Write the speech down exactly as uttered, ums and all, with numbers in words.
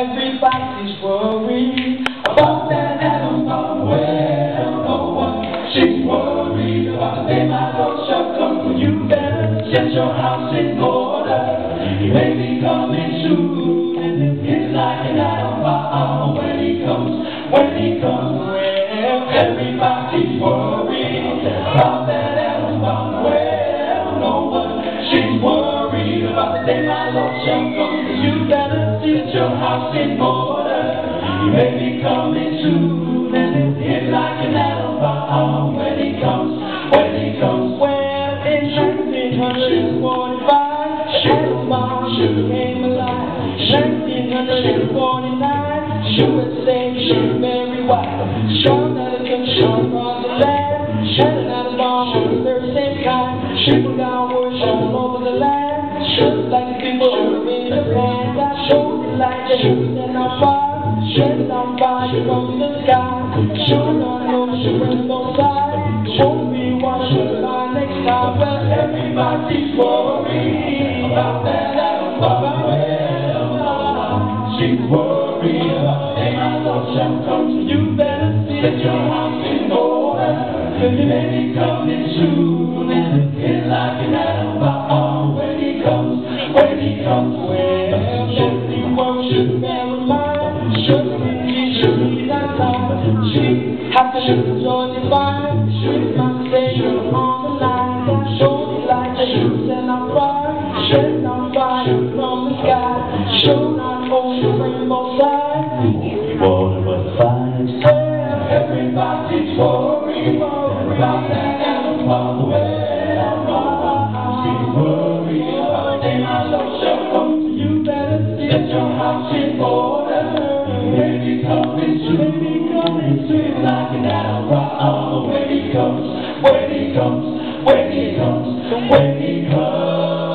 Everybody's worried about that Adam bomb. Well, no one she's worried about the day my Lord shall come. You better set your house in order. He may be coming soon. It's like an Adam bomb when he comes, when he comes. Well, everybody's worried about that Adam bomb. Well, no one she's worried about the day my Lord shall come. You better set your house in order. He may be coming soon, and it's like an Adam bomb when he comes, when he comes. Well, in nineteen forty-five, Adam bomb came alive. nineteen forty-nine, U S A should very wide. Sean Ellington, Sean across the land. Shannon Adam bomb on the very same kind. People down worship all over the land. Just like the people in Japan, that shows the light that you set on fire. Set on fire from the sky. Showing on ocean rainbow side. Won't be watching my next time. Well, everybody's worried about that Adam bomb. Well, she's worried about the day my Lord shall come. So you better set your house in order. He may be coming soon, and it's like an Adam bomb when he comes, when he comes. Well, everyone should bear in mind, should be, should be that time. She has to enjoy the vine, she's my Savior on the line. That shows the light that you set on fire, shed on fire from the sky. Show not only the rainbow side, water but fire. Well, everybody's worried about that Adam bomb. Well, she's worried about the day my Lord shall come. You better set your house in order. When he coming soon, he coming soon, like an Adam bomb. When he comes, when he comes, when he comes, when he comes.